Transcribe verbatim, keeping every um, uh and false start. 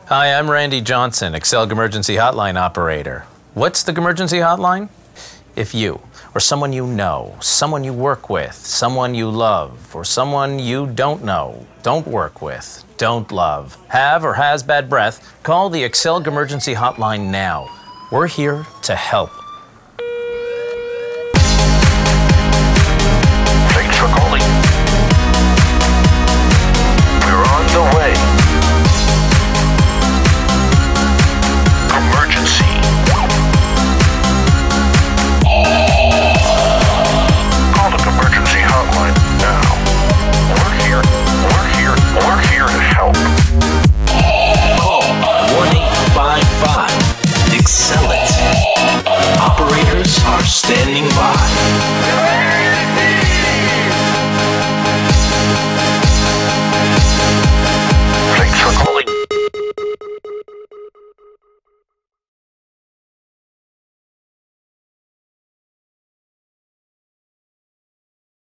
Hi, I'm Randy Johnson, Excel Gumergency Hotline Operator. What's the Gumergency Hotline? If you, or someone you know, someone you work with, someone you love, or someone you don't know, don't work with, don't love, have or has bad breath, call the Excel Gumergency Hotline now. We're here to help.